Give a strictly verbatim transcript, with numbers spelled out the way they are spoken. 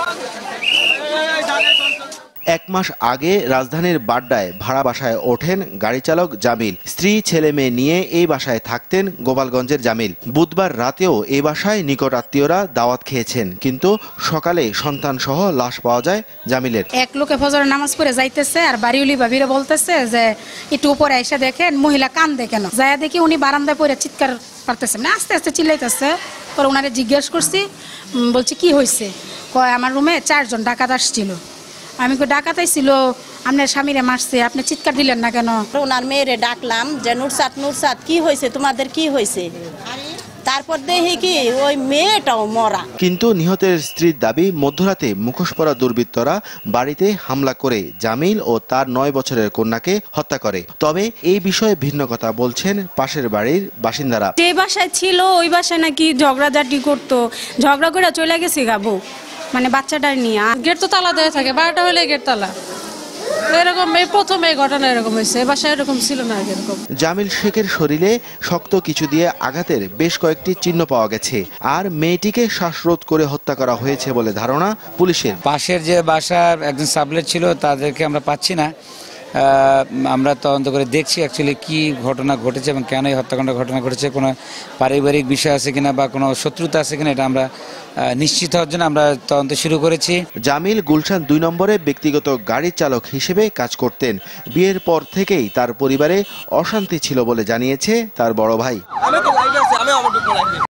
এক মাস আগে রাজধানীর বাড্ডায় ভাড়া বাসায় ওঠেন গাড়ি চালক জামিল। স্ত্রী ছেলে মেয়ে নিয়ে এই বাসায় থাকতেন গোপালগঞ্জের জামিল। বুধবার রাতেও এই বাসায় নিকট আত্মীয়রা দাওয়াত খেয়েছেন, কিন্তু সকালে সন্তান সহ লাশ পাওয়া যায় জামিলের। এক লোকে ফজরের নামাজ পড়ে যাইতেছে আর বাড়িওয়ালি ভাবিরা বলতেছে যে একটু উপরে এসে দেখেন মহিলা কান্দে কেন। যায় দেখি উনি বারান্দায় পড়ে চিৎকার করতেছে, মানে আস্তে আস্তে চিল্লাইতেছে। পরে ওনারে জিজ্ঞেস করছি, বলছি কি হয়েছে? কয় আমার রুমে চারজন ডাকাত আসছিল। আমি কই ডাকাতাই ছিল, আপনার স্বামীরে মারছে, আপনি চিৎকার দিলেন না কেন? ওনার মেয়েরে ডাকলাম যে নুরসাদ নুরসাদ কি হয়েছে, তোমাদের কি হয়েছে? তারপর দেখি কি ওই মেয়েটাও মরা। কিন্তু নিহতের স্ত্রীর দাবি, মধ্যরাতে মুখোশ পরা দুর্বৃত্তরা বাড়িতে হামলা করে জামিল ও তার নয় বছরের কন্যাকে হত্যা করে। তবে এই বিষয়ে ভিন্ন কথা বলছেন পাশের বাড়ির বাসিন্দারা। যে বাসায় ছিল ওই বাসায় নাকি ঝগড়াঝাটি করতো, ঝগড়া করে চলে গেছে গাবো, মানে বাচ্চাটার নিয়ে। গেট তো তালা দেওয়া থাকে, বারোটা হলে গেট তালা। এরকম এই প্রথম এই ঘটনা এরকম হয়েছে, বাসায় এরকম ছিল না এরকম। জামিল শেখের শরীরে শক্ত কিছু দিয়ে আঘাতের বেশ কয়েকটি চিহ্ন পাওয়া গেছে, আর মেয়েটিকে শ্বাসরোধ করে হত্যা করা হয়েছে বলে ধারণা পুলিশের। পাশের যে বাসার একজন সাবলেট ছিল তাদেরকে আমরা পাচ্ছি না। আমরা তদন্ত করে দেখছি অ্যাকচুয়ালি কি ঘটনা ঘটেছে এবং কেন এই হত্যাকাণ্ড ঘটনা ঘটেছে, কোনো পারিবারিক বিষয় আছে কিনা বা কোনো শত্রুতা আছে কিনা, এটা আমরা নিশ্চিত হওয়ার জন্য আমরা তদন্ত শুরু করেছি। জামিল গুলশান দুই নম্বরে ব্যক্তিগত গাড়ি চালক হিসেবে কাজ করতেন। বিয়ের পর থেকেই তার পরিবারে অশান্তি ছিল বলে জানিয়েছে তার বড় ভাই।